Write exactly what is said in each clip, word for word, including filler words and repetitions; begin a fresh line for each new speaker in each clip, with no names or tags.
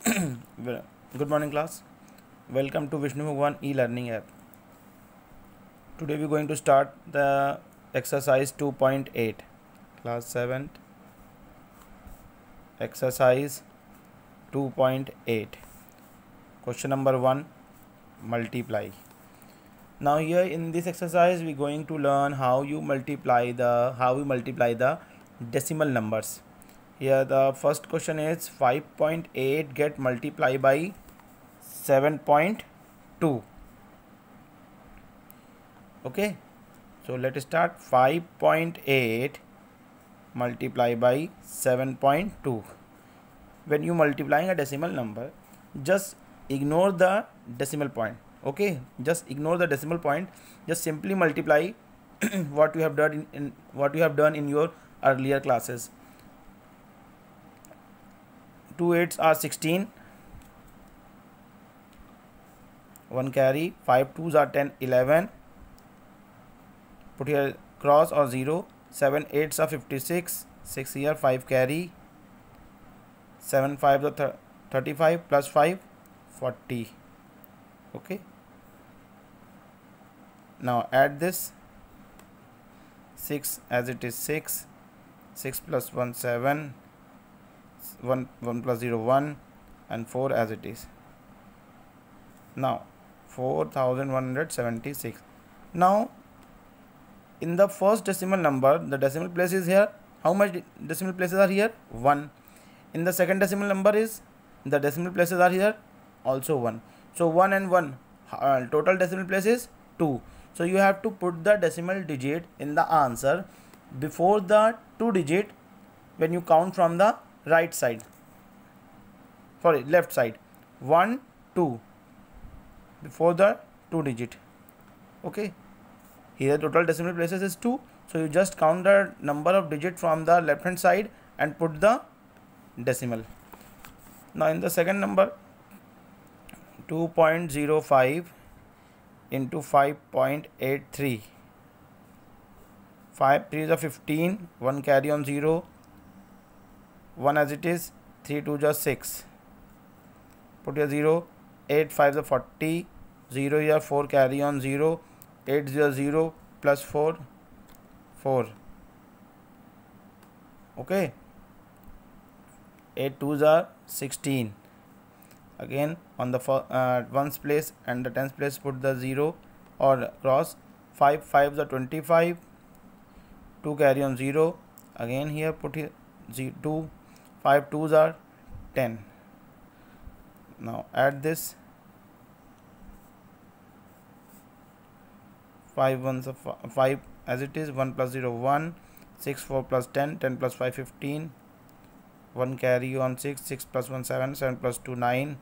Well, good morning class. Welcome to Vishnu Bhagwan e-learning app. Today we are going to start the exercise two point eight. Class seven. Exercise two point eight. Question number one, multiply. Now here in this exercise we are going to learn how you multiply the how we multiply the decimal numbers. Here the first question is five point eight get multiplied by seven point two. Okay, so let us start. Five point eight multiplied by seven point two. When you multiplying a decimal number, just ignore the decimal point. Okay, just ignore the decimal point. Just simply multiply what you have done in, in what you have done in your earlier classes. Two eights are sixteen. One carry. Five twos are ten, eleven. Put here cross or zero. Seven eights are fifty-six. Six here. Five carry. Seven five are thirty-five plus five, forty. Okay. Now add this. Six as it is six. Six plus one seven. One one plus zero one, and four as it is. Now four thousand one hundred seventy-six. Now in the first decimal number, the decimal place is here. How much decimal places are here? One. In the second decimal number is the decimal places are here also one. So one and one, uh, total decimal place is two. So you have to put the decimal digit in the answer before the two digit when you count from the right side, sorry left side. One, two before the two digit. Okay, here total decimal places is two, so you just count the number of digit from the left hand side and put the decimal. Now in the second number, two point zero five into five point eight three. Five threes are fifteen. One carry on zero. One as it is. Three twos are six. Put here zero. Eight fives are forty. Zero here. Four carry on zero. Eight zero zero plus four, four. Okay. Eight twos are sixteen. Again on the uh, ones place and the tens place put the zero or cross. Five fives are twenty-five. Two carry on zero. Again here put here two. Five twos are ten. Now add this. Five ones are five as it is. One plus zero one. Six four plus ten. Ten plus five fifteen. One carry on six. Six plus one seven. Seven plus two nine.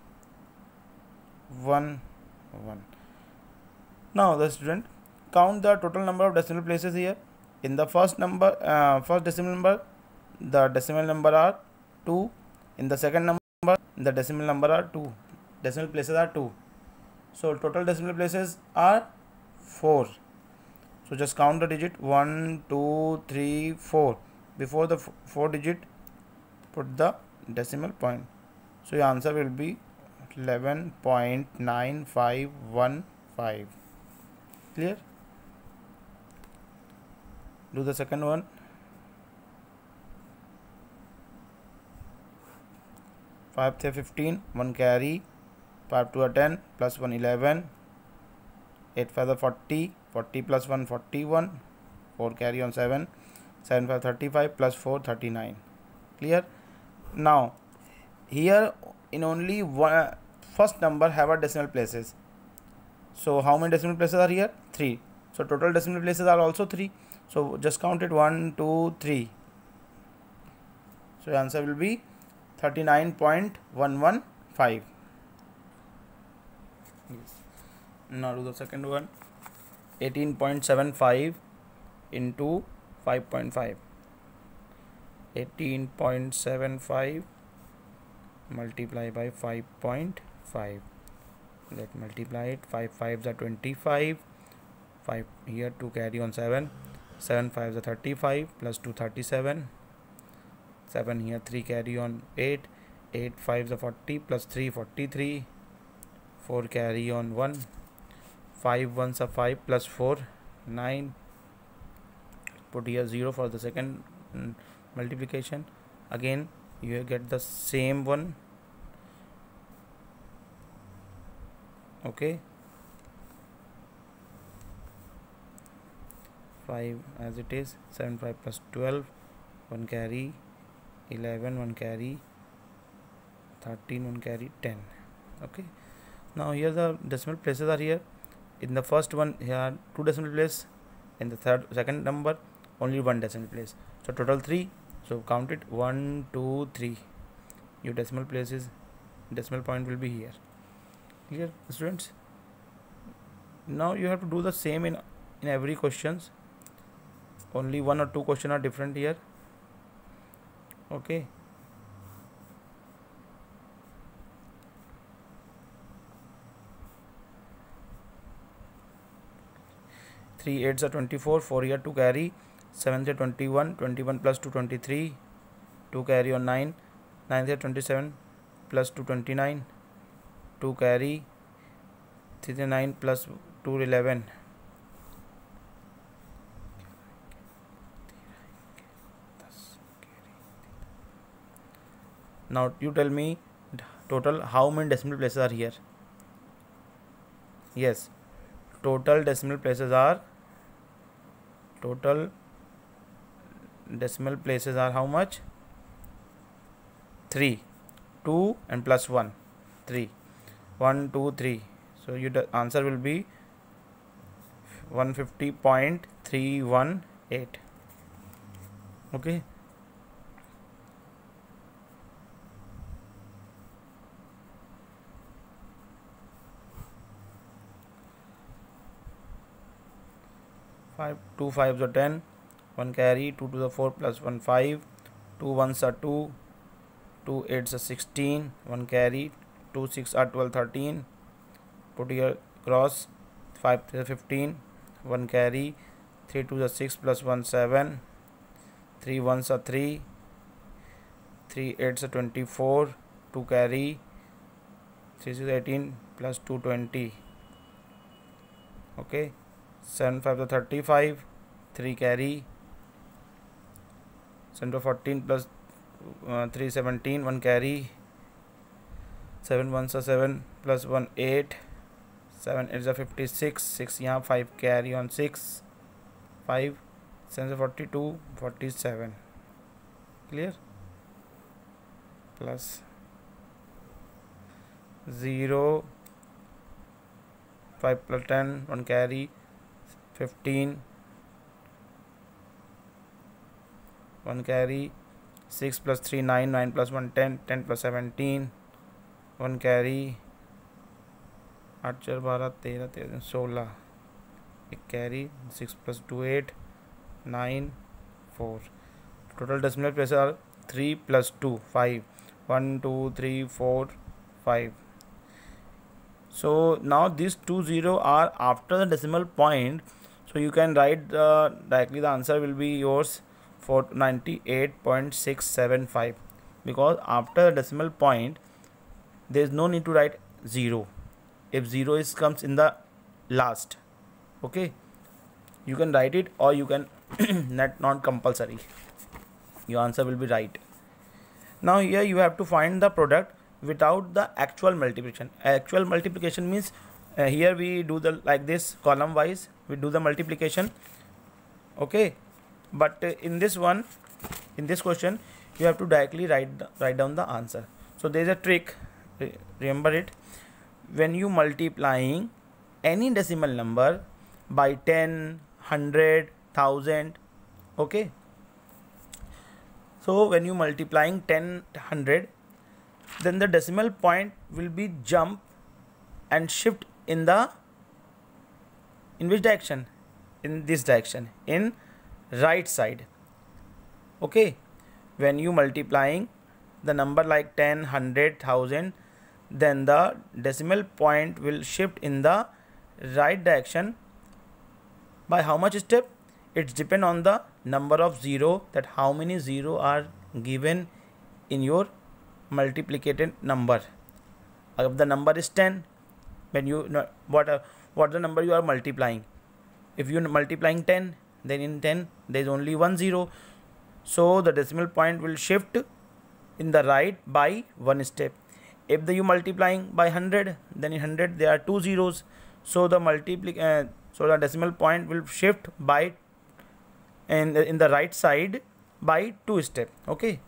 One one. Now the student count the total number of decimal places here. In the first number, uh, first decimal number, the decimal number are two. In the second number, the decimal number are two. Decimal places are two. So total decimal places are four. So just count the digit one, two, three, four. Before the four digit, put the decimal point. So your answer will be eleven point nine five one five. Clear? Do the second one. Five three fifteen. One carry. Five two are ten. Plus one eleven. Eight five are forty. Forty plus one forty-one. Four carry on seven. Seven five thirty-five plus four thirty-nine. Clear? Now here in only one first number have a decimal places. So how many decimal places are here? Three. So total decimal places are also three. So just count it one, two, three. So your answer will be thirty-nine point one one five. Yes. Now do the second one. eighteen point seven five into five point five. eighteen point seven five multiply by five point five. Let's multiply it. five fives are twenty-five. five here, two carry on seven. seven fives are thirty-five plus two thirty-seven. seven here, three carry on eight. eight fives are forty, plus three, forty-three, four carry on one, five ones are five, plus four, nine, put here zero for the second mm, multiplication. Again you get the same one. Okay, five as it is, seven, five plus twelve, one carry, eleven, one carry, thirteen, one carry, ten. Okay, now here the decimal places are here. In the first one here are two decimal places, in the third second number only one decimal place, so total three. So count it, one, two, three. Your decimal places, decimal point will be here. Clear, students? Now you have to do the same in in every questions. Only one or two question are different here. Okay, three eights are twenty-four, four here to carry, seven here twenty-one, twenty-one plus two, twenty-three, two carry on nine, nine here twenty-seven plus two, twenty-nine, two carry, three nine plus two, eleven. Now you tell me total how many decimal places are here. Yes, total decimal places are total decimal places are how much? three, two and plus one, three, one, two, three. So your answer will be one hundred fifty point three one eight. Okay, five, two fives are ten, one carry, two to the four plus one, five, two ones are two, two eights are sixteen, one carry, two six are twelve, thirteen, put here cross, five to the fifteen, one carry, three to the six plus one, seven, three ones are three, three eights are twenty-four, two carry, three six eighteen plus two, twenty. Okay, seven five are thirty-five, three carry, seven to fourteen plus uh, three, seventeen, one carry, seven ones are seven plus one, eight, seven eights are fifty-six, six यहाँ five carry on six, five, seven are forty-two, forty-seven. Clear? Plus zero, five plus ten, one carry, fifteen, one carry, six plus three, nine, nine plus one, ten, ten plus seventeen, one carry, आठ चार बारह, तेरह, तेरह सोलह, एक carry, six plus two, eight, nine, four. Total decimal places are three plus two, five, one, two, three, four, five. So now these two zero are after the decimal point, so you can write uh, directly the answer will be yours for ninety-eight point six seven five, because after the decimal point there is no need to write zero if zero is comes in the last. Okay, you can write it or you can not not compulsory, your answer will be right. Now here you have to find the product without the actual multiplication. Actual multiplication means uh, here we do the like this column wise we do the multiplication. Okay, but uh, in this one, in this question you have to directly write write down the answer. So there is a trick, remember it. When you multiplying any decimal number by ten, hundred, thousand, okay, so when you multiplying ten, hundred, then the decimal point will be jump and shift in the in which direction? In this direction, in right side. Okay, when you multiplying the number like ten, hundred, thousand, then the decimal point will shift in the right direction. By how much step? It's depend on the number of zero, that how many zero are given in your multiplicated number. If the number is ten, when you no, what uh, what the number you are multiplying, if you are multiplying ten, then in ten there is only one zero, so the decimal point will shift in the right by one step. If the you multiplying by one hundred, then in one hundred there are two zeros, so the multiply uh, so the decimal point will shift by and in the right side by two step. Okay,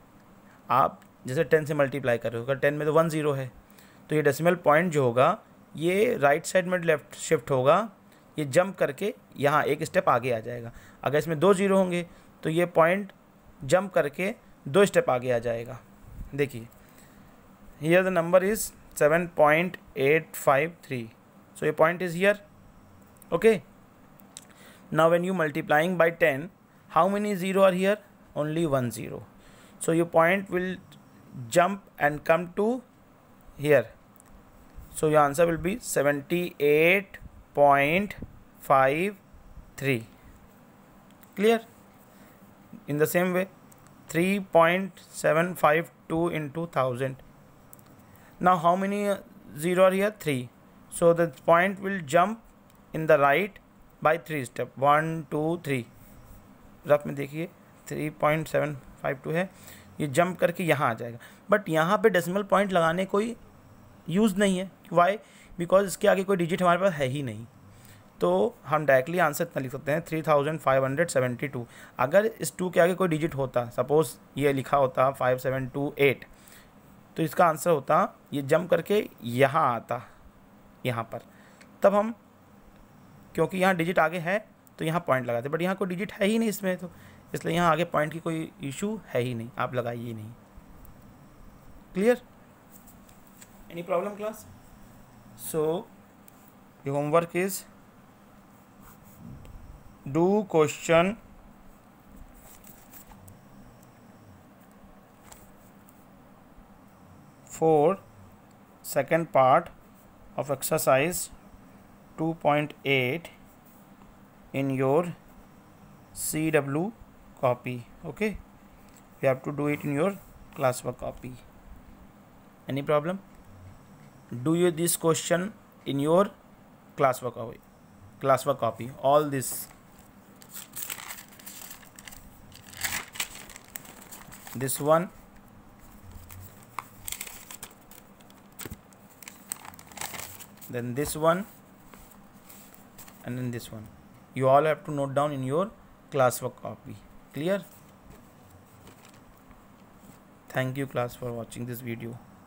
आप जैसे ten से multiply कर रहे हो, अगर ten में तो one zero है, तो ये डेसिमल पॉइंट जो होगा ये राइट साइड में लेफ्ट शिफ्ट होगा, ये जंप करके यहाँ एक स्टेप आगे आ जाएगा. अगर इसमें दो जीरो होंगे तो ये पॉइंट जंप करके दो स्टेप आगे आ जाएगा. देखिए, here the number is seven point eight five three, so ये point is here. Okay, now when you multiplying by ten, how many zero are here? Only one zero, so your point will jump and come to here, so your answer will be seventy-eight point five three. Clear? In the same way, three point seven five two into one thousand. Now how many zero are here? three, so the point will jump in the right by three step, one two three. Rough में देखिए three point seven five two है, ये jump करके यहाँ आ जाएगा. But यहाँ पे decimal point लगाने कोई यूज़ नहीं है. वाई? बिकॉज इसके आगे कोई डिजिट हमारे पास है ही नहीं, तो हम डायरेक्टली आंसर इतना लिख सकते हैं three thousand five hundred seventy two. अगर इस टू के आगे कोई डिजिट होता, सपोज ये लिखा होता फाइव सेवन टू एट, तो इसका आंसर होता ये जंप करके यहाँ आता यहाँ पर. तब हम, क्योंकि यहाँ डिजिट आगे है तो यहाँ पॉइंट लगाते, बट यहाँ कोई डिजिट है ही नहीं इसमें, तो इसलिए यहाँ आगे पॉइंट की कोई इशू है ही नहीं, आप लगाइए नहीं. Clear? Any problem class? So your homework is do question four second part of exercise two point eight in your C W copy. Okay, you have to do it in your classwork copy. Any problem? Do you this question in your classwork copy? Classwork copy. All this. This one. Then this one. And then this one, you all have to note down in your classwork copy. Clear? Thank you class for watching this video.